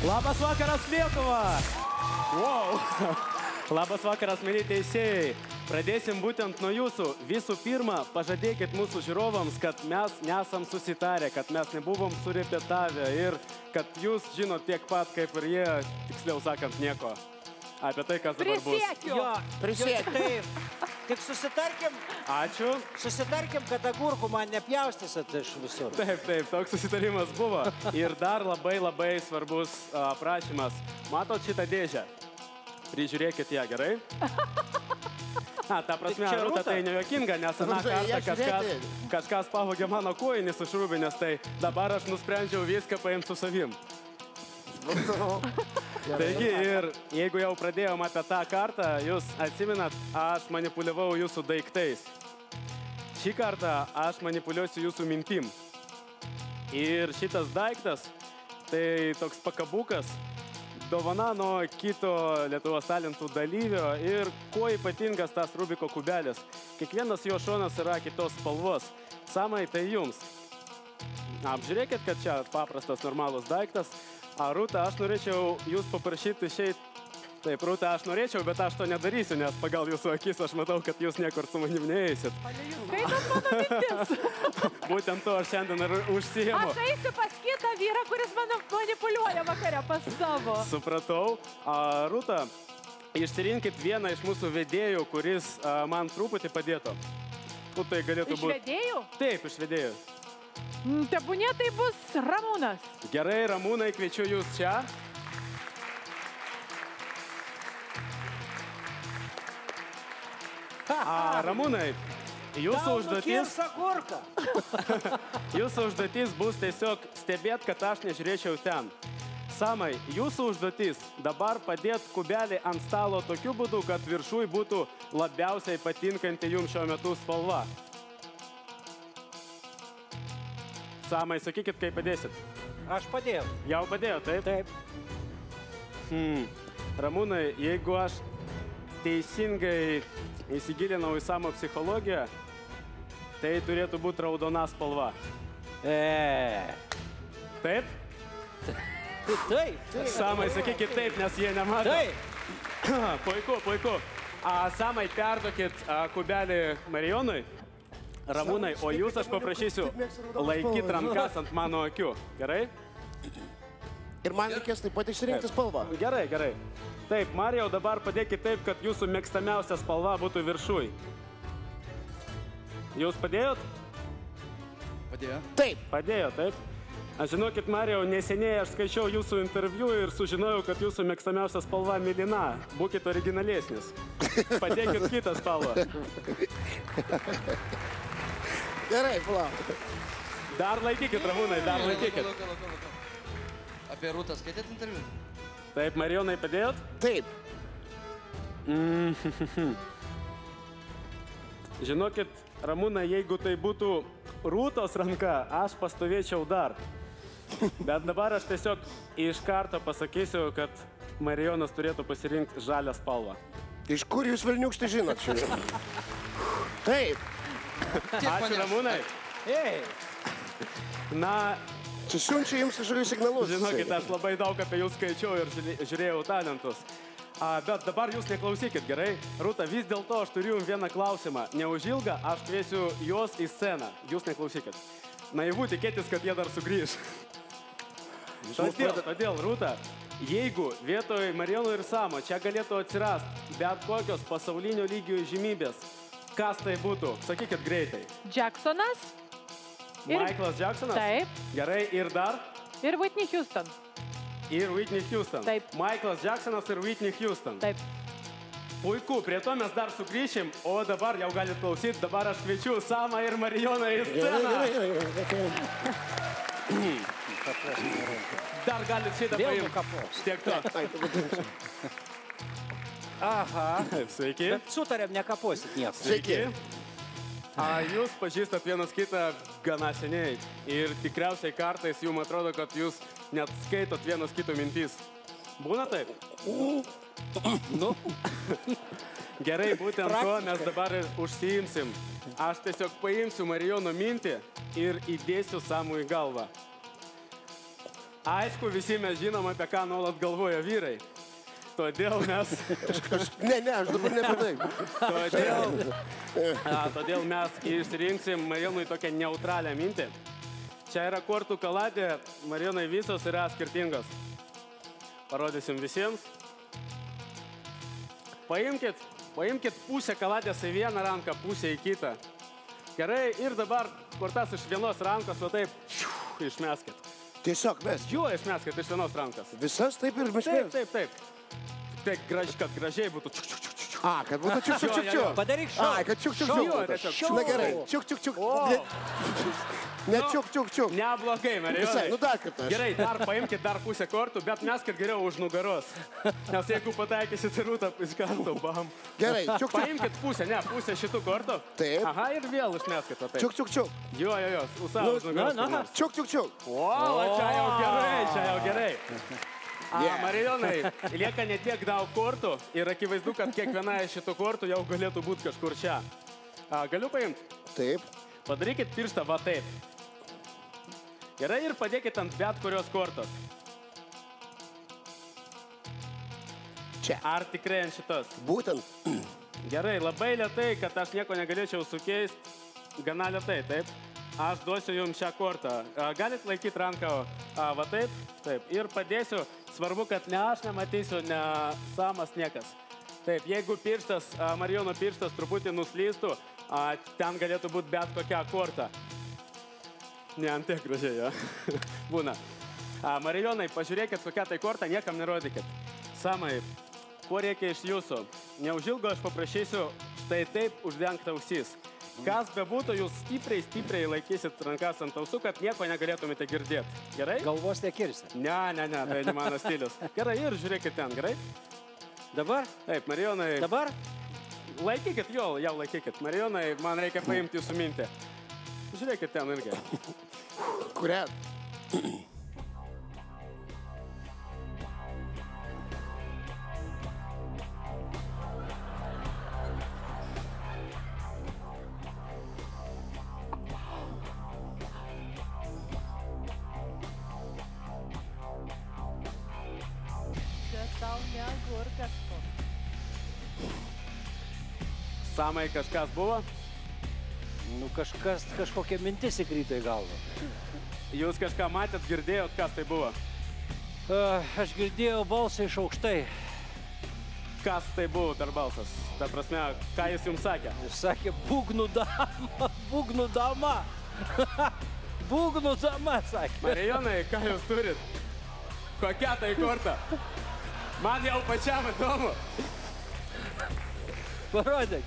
Labas vakaras, Lietuva! Wow. Labas vakaras, mėly teisėjai. Pradėsim būtent nuo jūsų. Visų pirma, pažadėkit mūsų žiūrovams, kad mes nesam susitarę, kad mes nebuvom surepetavę ir kad jūs žinot tiek pat, kaip ir jie, tiksliau sakant, nieko apie tai, kas dabar bus. Prisiekiu! Jo, prisiekiu. Taip. Tik susitarkim. Ačiū. Susitarkim, kad agurkų man nepjaustysit iš visur. Taip, toks susitarimas buvo. Ir dar labai svarbus prašymas. Matot šitą dėžę? Prižiūrėkit ją, gerai? Ta prasme, Rūta, tai nejuokinga, nes aną kartą kažkas pavogė mano kojinį su šrūbinės, tai dabar aš nusprendžiau viską paimti su savim. Taigi, ir jeigu jau pradėjom apie tą kartą, jūs atsiminat, aš manipuliavau jūsų daiktais. Šį kartą aš manipuliuosiu jūsų mintim. Ir šitas daiktas, tai toks pakabukas, dovana nuo kito Lietuvos talentų dalyvio ir kuo ypatingas tas Rubiko kubelis. Kiekvienas jo šonas yra kitos spalvos. Samai, tai jums. Apžiūrėkit, kad čia paprastas normalus daiktas. Rūta, aš norėčiau jūs paprašyti išeit. Taip, Rūta, aš norėčiau, bet aš to nedarysiu, nes pagal jūsų akis aš matau, kad jūs niekur su manim neeisit. Skaitot mano mintis. Būtent to aš šiandien ir užsiimu. Aš eisiu pas kitą vyrą, kuris mano manipuliuoja vakare pas savo. Supratau. Rūta, išsirinkit vieną iš mūsų vedėjų, kuris man truputį padėtų. Tai galėtų būti... Iš vedėjų? Taip, iš vedėjų. Tebūnie tai bus Ramūnas. Gerai, Ramūnai, kviečiu jūs čia. Ramūnai, jūsų užduotis bus tiesiog stebėti, kad aš nežiūrėčiau ten. Samai, jūsų užduotis dabar padėti kubelį ant stalo tokiu būdu, kad viršui būtų labiausiai patinkanti jums šiuo metu spalva. Samai, sakykit, kaip padėsit. Aš padėjau. Jau padėjau, taip? Taip. Ramūnai, jeigu aš teisingai įsigilinau į Samo psichologiją, tai turėtų būti raudona spalva. Taip? Taip. Samai, sakykit taip, nes jie nemato. Taip. Puiku. Samai, perduokit kubelį Marijonui. Ramūnai, o jūs aš paprašysiu laikyt rankas ant mano akių. Gerai? Ir man reikės taip pat išsirinkti spalvą. Gerai. Taip, Marijau, dabar padėkit taip, kad jūsų mėgstamiausia spalva būtų viršui. Jūs padėjot? Padėjo. Taip. Padėjo, taip. Aš žinokit, Marijau, neseniai aš skaičiau jūsų interviu ir sužinojau, kad jūsų mėgstamiausia spalva mėlyna. Būkit originalesnis. Padėkit kitą spalvą. Gerai, palauk. Dar laikykit, Ramūnai, dar laikykit. Apie Rūtą skaitėt interviu? Taip, Marijonai, padėjot? Taip. Žinokit, Ramūnai, jeigu tai būtų Rūtos ranka, aš pastovėčiau dar. Bet dabar aš tiesiog iš karto pasakysiu, kad Marijonas turėtų pasirinkti žalią spalvą. Iš kur jūs velniukštai žinot šiandien? Taip. Ačiū, Ramūnai. Na, čia siunčia jums kažkokius signalus. Žinokit, aš labai daug apie jūs skaičiau ir žiūrėjau talentus. Bet dabar jūs neklausykit, gerai? Rūta, vis dėlto aš turiu jums vieną klausimą. Neužilgą aš kviesiu jos į sceną. Jūs neklausykit. Naivu tikėtis, kad jie dar sugrįž. Todėl, Rūta, jeigu vietoj Marijono ir Samo čia galėtų atsirasti bet kokios pasaulinio lygio žymybės, kas tai būtų? Sakykit greitai. Jacksonas. Michaelas Jacksonas? Taip. Gerai, ir dar? Ir Whitney Houston. Ir Whitney Houston. Taip. Michaelas Jacksonas ir Whitney Houston. Taip. Puiku, prie to mes dar sugrįšim, o dabar jau galit klausyti, dabar aš kviečiu Samą ir Marijoną į sceną. Dar galit šitą paimti. Tiek to. Aha. Sveiki. Bet sutarėm, nekaposit nieko. Sveiki. Jūs pažįstat vienas kitą gana seniai ir tikriausiai kartais jums atrodo, kad jūs net skaitot vienas kito mintis. Būna taip? Nu. Gerai, būtent to mes dabar ir užsiimsim. Aš tiesiog paimsiu Marijono mintį ir įdėsiu Samui į galvą. Aišku, visi mes žinom, apie ką nuolat galvoja vyrai. Todėl mes... Ne, aš dabar nepatai. Todėl mes išsirinksim Marijonui tokią neutralią mintį. Čia yra kortų kaladė, Marijonai visos yra skirtingos. Parodysim visiems. Paimkit pusę kaladės į vieną ranką, pusę į kitą. Gerai, ir dabar kortas iš vienos rankos, o taip išmeskit. Tiesiog mes. Jo, išmeskit iš vienos rankos. Visas taip ir mes. Taip. Tai kad gražiai būtų. Kad būtų čiuk. Padaryk šau. Kad čiuk. Na gerai, čiuk. Ne čiuk. Neblogai, Marijonai. Visai, nu dar kartą. Gerai, dar paimkit dar pusę kortų, bet meskit geriau už nugaros. Nes jeigu pataikysit rūtą, iš karto bam. Gerai, čiuk. Paimkit pusę šitų kortų. Taip. Aha, ir vėl išmeskit. Čiuk. Jo, už nugaros. Čiuk. O, čia jau gerai. Marijonai, lieka ne tiek daug kortų ir akivaizdu, kad kiekviena iš šitų kortų jau galėtų būti kažkur čia. Galiu paimti? Taip. Padarykit pirštą va taip. Gerai, ir padėkit ant bet kurios kortos. Čia. Ar tikrai ant šitos? Būtent. Gerai, labai lėtai, kad aš nieko negalėčiau sukeisti. Gana lėtai, taip? Aš duosiu jums šią kortą. Galit laikyti ranką va taip, taip. Ir padėsiu. Svarbu, kad ne aš nematysiu, ne Samas niekas. Taip, jeigu pirštas, Marijono pirštas truputį nuslystų, ten galėtų būti bet kokia korta. Ne ant tiek gražiai, jo. Būna. Marijonai, pažiūrėkit, kokią tai kortą, niekam nerodykit. Samai, ko reikia iš jūsų? Neužilgo aš paprašysiu štai taip uždengti ausis. Kas bebūtų, jūs stipriai laikysit rankas ant ausų, kad nieko negalėtumėte girdėti. Gerai? Galvos nekirsi. Ne, tai ne mano stilius. Gerai, ir žiūrėkit ten, gerai? Dabar? Taip, Marijonai. Dabar? Laikykit, jau laikykit. Marijonai, man reikia paimti jūsų mintį. Žiūrėkit ten irgi. Kurią? Tau ne agurkas koks. Samai, kažkas buvo? Nu, kažkokia mintis įkrito į galvą. Jūs kažką matėt, girdėjot, kas tai buvo? Aš girdėjau balsą iš aukštai. Kas tai buvo per balsas? Ta prasme, ką jis jums sakė? Jis sakė, būgnų dama. Būgnų dama, sakė. Marijonai, ką jūs turit? Kokia tai korta? Man jau pačiam įdomu. Parodyk.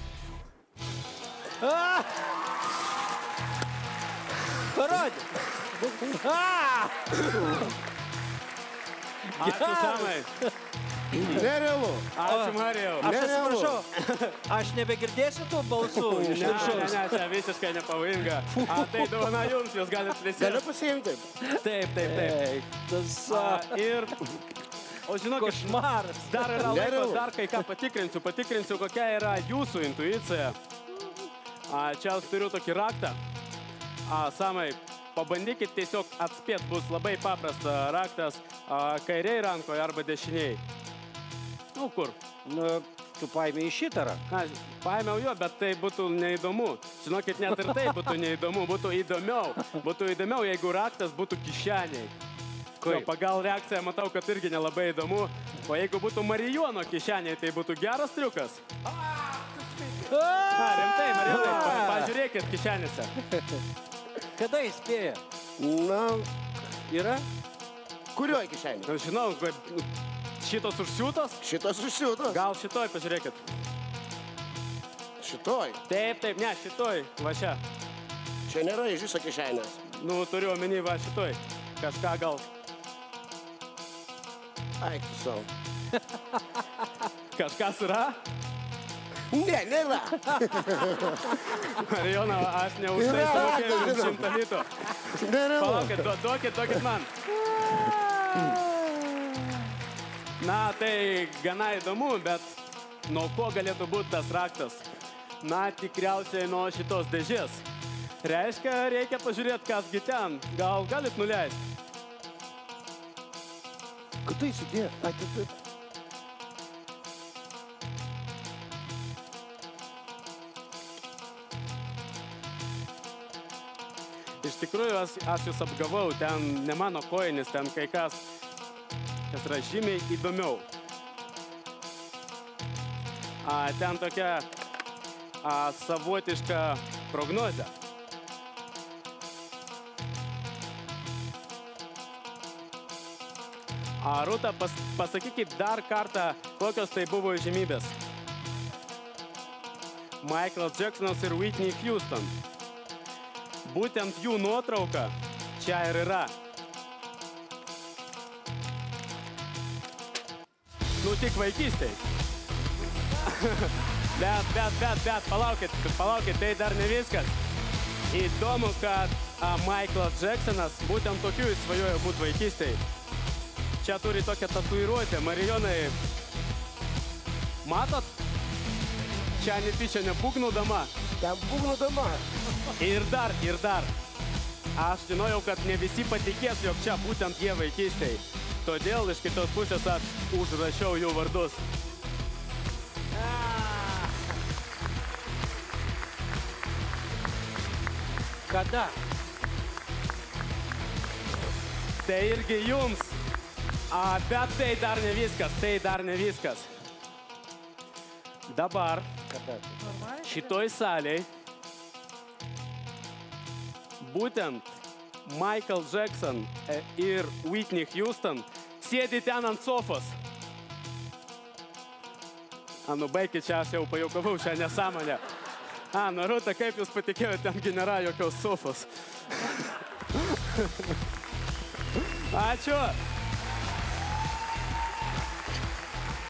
Parodyk. Ačiū, Samai. Nerealu. Ačiū, Marijau. Aš atsiprašau, aš nebegirdėsiu tų balsų iš viršaus. Ne, čia visiškai nepavojinga. Tai dovana jums, jūs galite prisėsti. Galiu pasiimti. Taip. Ir... O žinokit, košmaras. Dar yra laiko, dar kai ką patikrinsiu, kokia yra jūsų intuicija. Čia aš turiu tokį raktą. Samai, pabandykit tiesiog atspėt, bus labai paprasta raktas kairiai rankoje arba dešiniai. Nu, kur? Nu, tu paėmė į šitą ranką. Paėmiau jo, bet tai būtų neįdomu. Žinokit, net ir tai būtų neįdomu, būtų įdomiau. Būtų įdomiau, jeigu raktas būtų kišeniai. Jo, pagal reakciją matau, kad irgi nelabai įdomu. O jeigu būtų Marijono kišeniai, tai būtų geras triukas. Rimtai, Marijonai, pažiūrėkit kišenėse. Kada įspėja? Na, yra? kurioj kišenė? Žinau, šitos užsiūtos? Šitos užsiūtos. Gal šitoj, pažiūrėkit. Šitoj? Taip, ne, šitoj, va čia. Čia nėra iš viso kišenės. Nu, turiu omeny, va šitoj. Kažką gal. Ai, tu savo. Kažkas yra? Ne, nėra. Marijona, aš ne už tai sumokėjau 100 litų. Nėra. Palaukit, duokit man. Na, tai gana įdomu, bet nuo ko galėtų būti tas raktas? Na, tikriausiai nuo šitos dėžės. Reiškia, reikia pažiūrėti, kasgi ten. Gal galit nuleisti? Kada įsidėjo? Ai, taip. Iš tikrųjų, aš jūs apgavau, ten ne mano kojinis, ten kai kas yra žymiai įdomiau. Ten tokia savotiška prognozė. Rūta, pasakykit dar kartą, kokios tai buvo įžymybės. Michael Jacksonas ir Whitney Houston. Būtent jų nuotrauka čia ir yra. Nu, tik vaikystėj. Bet, palaukit, tai dar ne viskas. Įdomu, kad Michaelas Jacksonas būtent tokių jis svajojo būti vaikystėj. Čia turi tokią tatuiruotę. Marijonai, matot? Čia netyčia ne būgnų dama. Ten būgnų dama. Ir dar. Aš žinojau, kad ne visi patikės, jog čia būtent jie vaikystėj. Todėl iš kitos pusės aš užrašiau jų vardus. Kada? Tai irgi jums. Bet tai dar ne viskas. Dabar šitoj salėj būtent Michael Jackson ir Whitney Houston sėdi ten ant sofos. Nu baikit, čia aš jau pajuokavau šią nesąmonę. Nu Rūta, kaip jūs patikėjote, ten nėra jokios sofos. Ačiū.